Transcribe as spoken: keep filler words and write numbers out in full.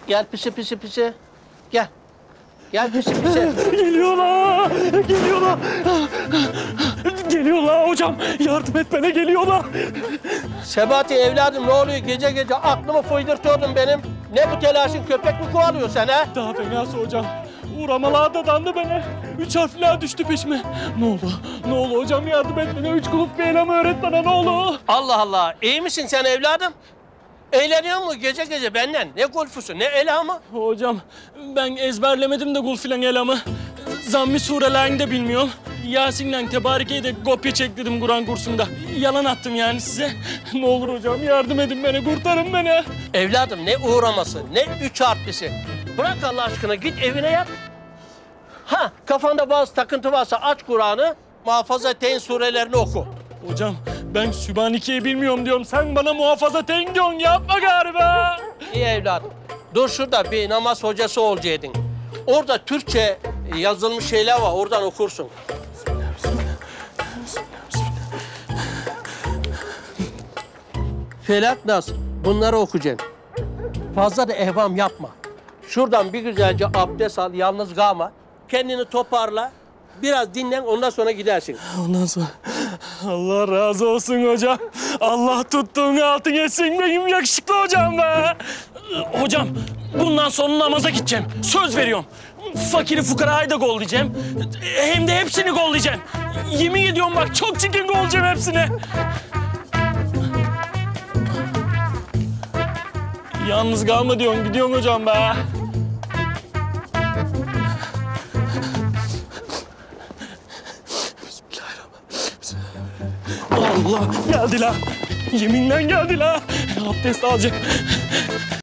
Gel pisi pisi pisi. Gel. Gel pisi pisi. Geliyorlar, geliyorlar. Geliyorlar hocam. Yardım et bana, geliyorlar. Sebati evladım ne oluyor? Gece gece aklımı fıydırtıyordun benim. Ne bu telaşın? Köpek mi kovalıyor sen ha? Daha fenası hocam. Uğramalar da dandı bana. Üç harfler düştü peşime. Ne oldu? Ne oldu hocam, yardım et bana. Üç kulüp bir eylemi öğret bana, ne oldu? Allah Allah. İyi misin sen evladım? Eğleniyor mu gece gece benden? Ne golfüsü, ne elhamı? Hocam ben ezberlemedim de gul filan elamı. Zammi surelerini de bilmiyorum. Yasin'le Tebarike'yi de kopya çektirdim Kur'an kursunda. Yalan attım yani size. Ne olur hocam yardım edin beni, kurtarın beni. Evladım ne uğraması, ne üç harflisi. Bırak Allah aşkına, git evine yat. Ha, kafanda bazı takıntı varsa aç Kur'an'ı, muhafaza-teyn surelerini oku. Hocam ben Sübhaneke'yi bilmiyorum diyorum. Sen bana muhafaza-teyn diyorsun, yapma galiba. İyi evladım. Dur şurada bir namaz hocası olacaktın. Orada Türkçe yazılmış şeyler var, oradan okursun. Felak, Nas, bunları okuyacaksın. Fazla da ehvam yapma. Şuradan bir güzelce abdest al, yalnız kalma. Kendini toparla, biraz dinlen, ondan sonra gidersin. Ondan sonra Allah razı olsun hocam. Allah tuttuğun altın etsin benim yakışıklı hocam be. Hocam bundan sonra namaza gideceğim. Söz veriyorum. Fakiri fukarayı da gollayacağım. Hem de hepsini gollayacağım. Yemin ediyorum bak, çok çirkin gollayacağım hepsini. Yalnız kalma diyorsun, gidiyorsun hocam be. Allah, geldi la. Yeminle geldi la. Abdest alacak.